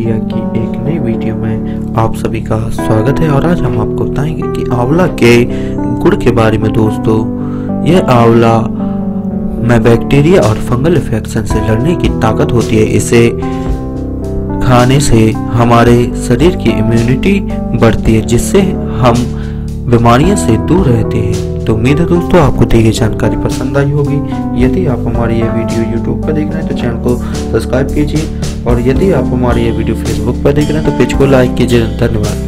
Bacteria की एक नई वीडियो में आप सभी का स्वागत है। और आज हम आपको बताएंगे कि आंवला के गुड़ के बारे में। दोस्तों, यह आंवला में बैक्टीरिया और फंगल इन्फेक्शन से लड़ने की ताकत होती है। इसे खाने से हमारे शरीर की इम्यूनिटी बढ़ती है, जिससे हम बीमारियों से दूर रहते हैं। तो उम्मीद है दोस्तों आपको दी गई जानकारी पसंद आई होगी। यदि आप हमारी ये वीडियो यूट्यूब पर देख रहे हैं तो चैनल को सब्सक्राइब कीजिए, और यदि आप हमारी ये वीडियो फेसबुक पर देख रहे हैं तो पेज को लाइक कीजिए। धन्यवाद।